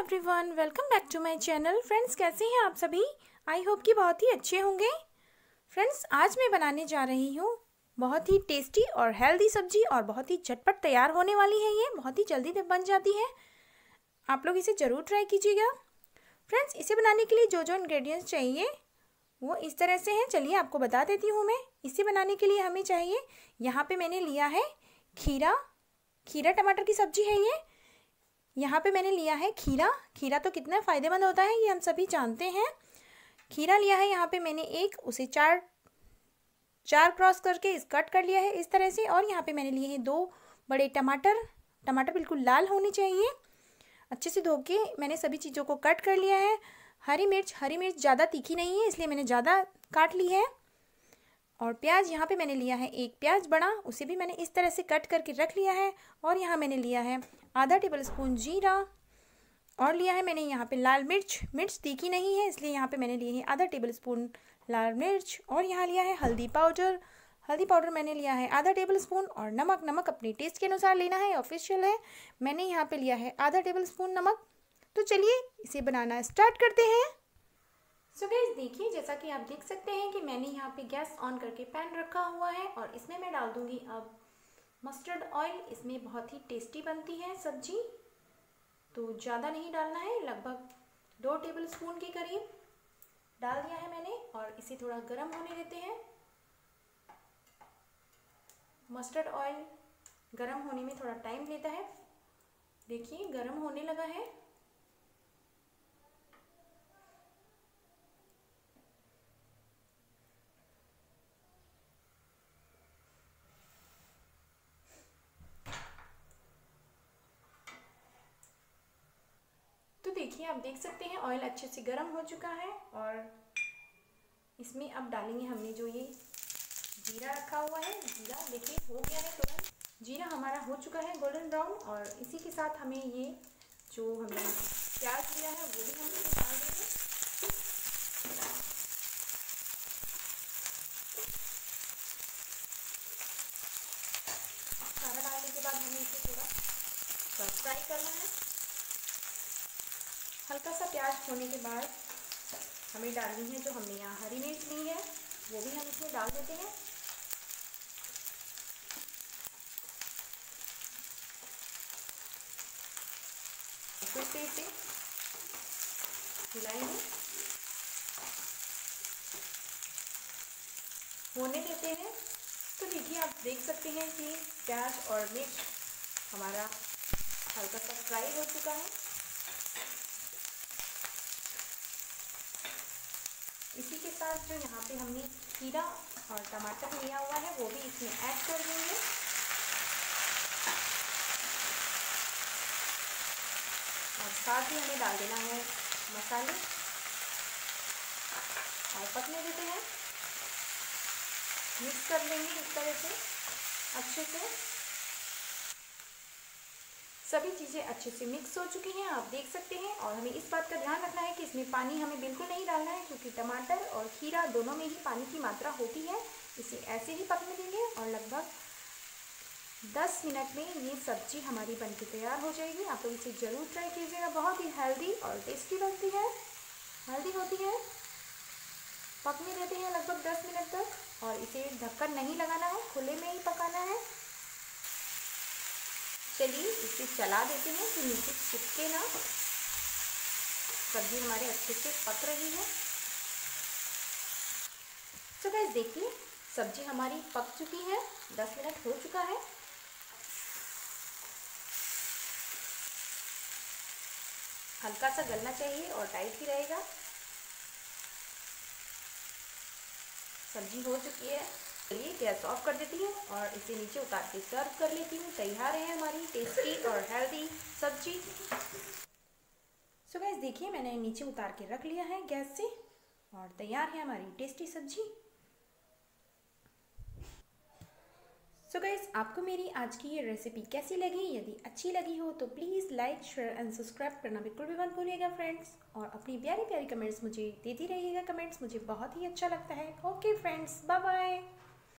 Everyone, welcome back to my channel. Friends, कैसे हैं आप सभी? आई होप कि बहुत ही अच्छे होंगे। फ्रेंड्स, आज मैं बनाने जा रही हूँ बहुत ही टेस्टी और हेल्दी सब्जी और बहुत ही झटपट तैयार होने वाली है। ये बहुत ही जल्दी बन जाती है। आप लोग इसे ज़रूर ट्राई कीजिएगा। फ्रेंड्स, इसे बनाने के लिए जो जो इंग्रेडिएंट्स चाहिए वो इस तरह से हैं। चलिए आपको बता देती हूँ मैं। इसे बनाने के लिए हमें चाहिए, यहाँ पे मैंने लिया है खीरा टमाटर की सब्जी है ये। यहाँ पे मैंने लिया है खीरा तो कितना फ़ायदेमंद होता है ये हम सभी जानते हैं। खीरा लिया है यहाँ पे मैंने उसे चार क्रॉस करके कट कर लिया है इस तरह से। और यहाँ पे मैंने लिए हैं 2 बड़े टमाटर बिल्कुल लाल होने चाहिए। अच्छे से धो के मैंने सभी चीज़ों को कट कर लिया है। हरी मिर्च ज़्यादा तीखी नहीं है, इसलिए मैंने ज़्यादा काट ली है। और प्याज, यहाँ पे मैंने लिया है 1 प्याज बड़ा, उसे भी मैंने इस तरह से कट करके रख लिया है। और यहाँ मैंने लिया है आधा टेबलस्पून जीरा। और लिया है मैंने यहाँ पे लाल मिर्च तीखी नहीं है, इसलिए यहाँ पे मैंने लिए है आधा टेबलस्पून लाल मिर्च। और यहाँ लिया है हल्दी पाउडर मैंने लिया है आधा टेबलस्पून। और नमक अपने टेस्ट के अनुसार लेना है, ऑफिशियल है। मैंने यहाँ पे लिया है आधा टेबलस्पून नमक। तो चलिए इसे बनाना स्टार्ट करते हैं। सो गाइस, देखिए जैसा कि आप देख सकते हैं कि मैंने यहाँ पे गैस ऑन करके पैन रखा हुआ है। और इसमें मैं डाल दूंगी अब मस्टर्ड ऑयल। इसमें बहुत ही टेस्टी बनती है सब्जी, तो ज़्यादा नहीं डालना है, लगभग 2 टेबलस्पून के करीब डाल दिया है मैंने। और इसे थोड़ा गर्म होने देते हैं। मस्टर्ड ऑयल गर्म होने में थोड़ा टाइम लेता है। देखिए गर्म होने लगा है। तो देखिए आप देख सकते हैं ऑयल अच्छे से गर्म हो चुका है। और इसमें अब डालेंगे हमने जो ये जीरा रखा हुआ है। जीरा देखिए हो गया है तुरंत, जीरा हमारा हो चुका है गोल्डन ब्राउन। और इसी के साथ हमें ये जो हमने प्याज लिया है वो भी हम इसमें डाल देंगे। सारा डालने के बाद हमें इसे थोड़ा फ्राई करना है। हल्का सा प्याज होने के बाद हमें डालनी है जो हमने यहाँ हरी मिर्च ली है, वो भी हम इसमें डाल देते हैं। फिर से इसे हिलाएंगे, होने देते हैं। तो देखिए आप देख सकते हैं कि प्याज और मिर्च हमारा हल्का सा फ्राई हो चुका है। इसी के साथ जो यहाँ पे हमने खीरा और टमाटर लिया हुआ है वो भी इसमें ऐड कर देंगे। और साथ ही हमें डाल देना है मसाले और पकने देते हैं। मिक्स कर लेंगे इस तरह से अच्छे से। सभी चीज़ें अच्छे से मिक्स हो चुकी हैं, आप देख सकते हैं। और हमें इस बात का ध्यान रखना है कि इसमें पानी हमें बिल्कुल नहीं डालना है, क्योंकि टमाटर और खीरा दोनों में ही पानी की मात्रा होती है। इसे ऐसे ही पकने देंगे और लगभग 10 मिनट में ये सब्जी हमारी बनके तैयार हो जाएगी। आप लोग इसे ज़रूर ट्राई कीजिएगा, बहुत ही हेल्दी और टेस्टी बनती है, हेल्दी होती है। पकने देते हैं लगभग 10 मिनट तक। और इसे ढक्कन नहीं लगाना है, खुले में ही पकाना है। चलिए इसे चला देते हैं कि नीचे चिपके ना। सब्जी हमारे अच्छे से पक रही है। तो गाइस देखिए सब्जी हमारी पक चुकी है, 10 मिनट हो चुका है। हल्का सा गलना चाहिए और टाइट ही रहेगा। सब्जी हो चुकी है, चलिए गैस ऑफ कर देती हूँ और इसे नीचे उतार के सर्व कर लेती हूँ। तैयार है हमारी टेस्टी और हेल्दी सब्जी। सो गाइस देखिए मैंने नीचे उतार के रख लिया है गैस से और तैयार है हमारी टेस्टी सब्जी। सो गाइस आपको मेरी आज की ये रेसिपी कैसी लगी? यदि अच्छी लगी हो तो please like, share and subscribe करना बिल्कुल भी मत भूलिएगा फ्रेंड्स। और अपनी प्यारी प्यारी कमेंट्स मुझे देती रहिएगा। कमेंट्स मुझे बहुत ही अच्छा लगता है। Okay friends, bye bye.